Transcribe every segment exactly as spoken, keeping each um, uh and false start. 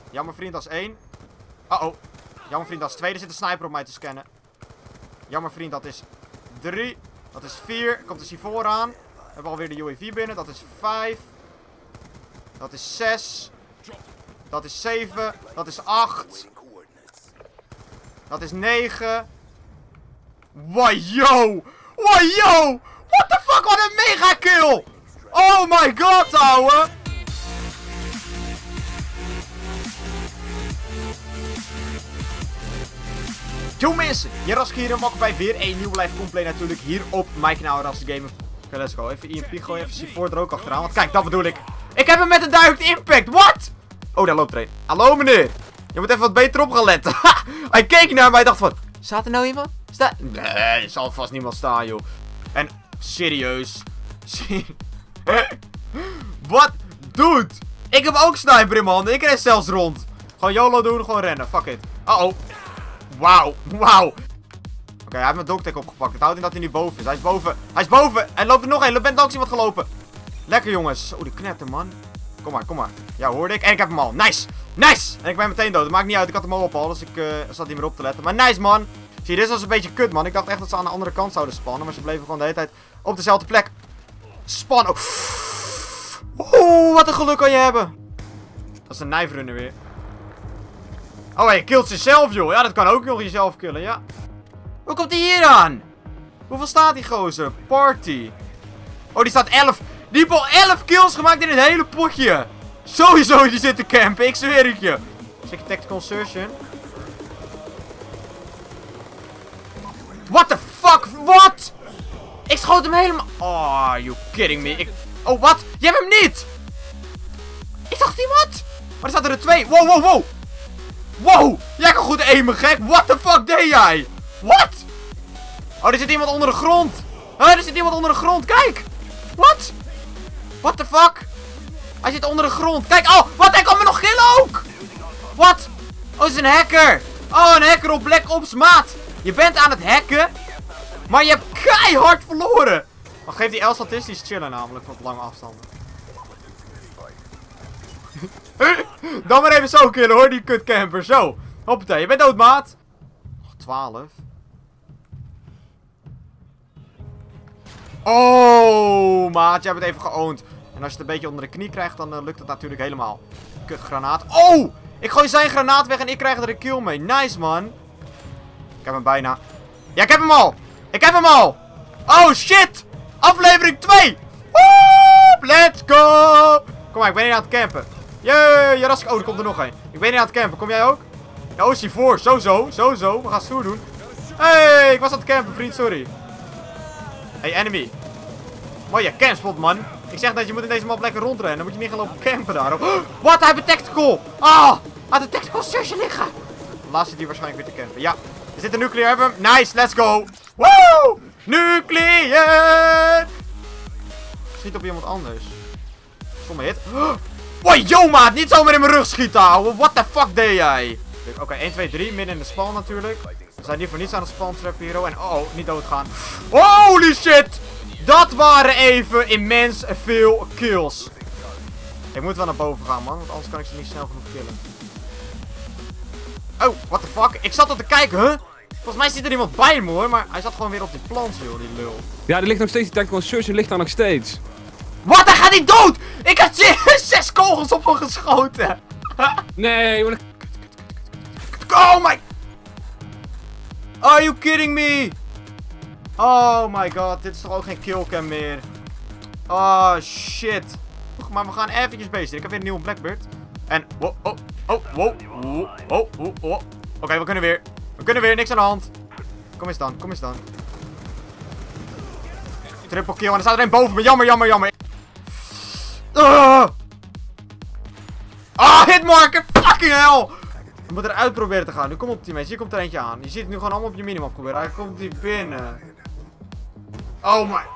Jammer vriend, dat is één. Uh oh. Jammer vriend, dat is twee. Er zit een sniper op mij te scannen. Jammer vriend, dat is drie. Dat is vier. Komt de C vier aan. We hebben alweer de U A V binnen. Dat is vijf. Dat is zes. Dat is zeven. Dat is acht. Dat is negen. Wow, yo. Wow, yo. What the fuck, wat een mega kill. Oh my god, ouwe. Yo mensen, Jarask hier en welkom bij weer een nieuwe live gameplay natuurlijk hier op mijn kanaal Ras Gamer. Oké, let's go. Even I M P gooien, even C vier er ook achteraan. Want kijk, dat bedoel ik. Ik heb hem met een direct impact. What? Oh, daar loopt er een. Hallo meneer. Je moet even wat beter op gaan letten. Hij keek naar mij en dacht van, staat er nou iemand? Sta nee, er zal vast niemand staan, joh. En serieus. Wat? Dude. Ik heb ook sniper in mijn handen. Ik ren zelfs rond. Gewoon YOLO doen, gewoon rennen. Fuck it. Uh oh. Wauw, wauw. Oké, okay, hij heeft mijn dogtag opgepakt. Het houdt in dat hij nu boven is. Hij is boven. Hij is boven. En loopt er nog een. Er bent ook iemand gelopen. Lekker jongens. Oh, die knetter, man. Kom maar, kom maar. Ja, hoorde ik. En ik heb hem al. Nice. Nice. En ik ben meteen dood. Dat maakt niet uit. Ik had hem al op al. Dus ik uh, zat niet meer op te letten. Maar nice, man. Zie je, dit was een beetje kut, man. Ik dacht echt dat ze aan de andere kant zouden spannen. Maar ze bleven gewoon de hele tijd op dezelfde plek spannen. Oeh, wat een geluk kan je hebben. Dat is een knife runner weer. Oh, hij killt zichzelf, joh. Ja, dat kan ook nog jezelf killen, ja. Hoe komt hij hier aan? Hoeveel staat die gozer? Party. Oh, die staat elf. Die heeft al elf kills gemaakt in het hele potje. Sowieso die zit te campen, ik zweer het je. Zeker tactical insertion. What the fuck? Wat? Ik schoot hem helemaal... Oh, are you kidding me? Ik... Oh, wat? Je hebt hem niet! Ik dacht iemand? Maar er zaten er twee. Wow, wow, wow. Wow, jij kan goed aimen, gek. What the fuck deed jij? What? Oh, er zit iemand onder de grond. Huh, er zit iemand onder de grond. Kijk. What? What the fuck? Hij zit onder de grond. Kijk, oh, wat? Hij kan me nog killen ook. Wat? Oh, het is een hacker. Oh, een hacker op Black Ops, maat. Je bent aan het hacken, maar je hebt keihard verloren. Wat geeft die L statistisch chillen namelijk op lange afstanden. Dan maar even zo killen hoor, die kutcamper. Zo. Hoppatee, je bent dood, maat. Nog twaalf. Oh, maat, jij bent even geowned. En als je het een beetje onder de knie krijgt, dan uh, lukt het natuurlijk helemaal. Kut granaat. Oh! Ik gooi zijn granaat weg en ik krijg er een kill mee. Nice, man. Ik heb hem bijna. Ja, ik heb hem al. Ik heb hem al. Oh, shit. Aflevering twee. Woep, let's go. Kom maar, ik ben hier aan het campen. Jee, Jarask. Oh, er komt er nog een. Ik ben hier aan het campen. Kom jij ook? Ja, oh, C vier. Zo, zo. Zo, zo. We gaan stoer doen. Hey, ik was aan het campen, vriend. Sorry. Hey, enemy. Mooie campspot, man. Ik zeg dat je moet in deze map lekker rondrennen. Dan moet je niet gaan lopen campen daar. Oh, wat? Hij heeft een tactical. Ah, hij had een tactical session liggen. Laat zit hier waarschijnlijk weer te campen. Ja. Er zit een nuclear. Hebben we hem. Nice, let's go. Woo! Nuclear. Schiet op iemand anders. Stomme hit. Wow, yo, maat. Niet zomaar in mijn rug schieten, ouwe. What the fuck deed jij? Oké, okay, één, twee, drie. Midden in de spawn natuurlijk. We zijn hier voor niets aan de spawn trap hier. En oh, niet doodgaan. Holy shit. Dat waren even immens veel kills. Ik moet wel naar boven gaan, man. Want anders kan ik ze niet snel genoeg killen. Oh, what the fuck? Ik zat al te kijken, huh? Volgens mij zit er iemand bij me, hoor. Maar hij zat gewoon weer op die plant, joh, die lul. Ja, er ligt nog steeds die tactical insertion, ligt daar nog steeds. Wat? Hij gaat niet dood! Ik heb zes kogels op hem geschoten. Nee, maar... Oh my... Are you kidding me? Oh my god, dit is toch ook geen killcam meer. Oh shit. Maar we gaan eventjes bezig. Ik heb weer een nieuwe Blackbird. En, wow, oh, oh, wow, wow, oh, oh, oh. Oké, okay, we kunnen weer. We kunnen weer, niks aan de hand. Kom eens dan, kom eens dan. Triple kill en er staat er een boven me. Jammer, jammer, jammer. Ah, oh, hitmarker, fucking hell. We moeten eruit proberen te gaan. Nu kom op, teammates. Hier komt er eentje aan. Je ziet het nu gewoon allemaal op je minimap gebeuren. Hij komt hier binnen. Oh my.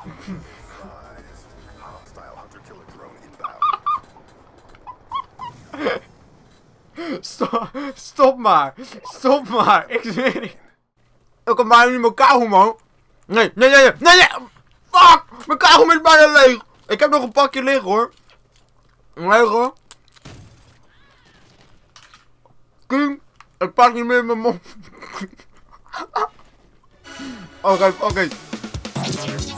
Stop, stop maar. Stop maar. Ik zweer niet. Ik heb bijna niet mijn kauwgom, man. Nee, nee, nee, nee, nee. Fuck. Mijn kauwgom is bijna leeg. Ik heb nog een pakje liggen, hoor. Leeg, hoor. Ik pak niet meer in mijn mond. Oké, oké.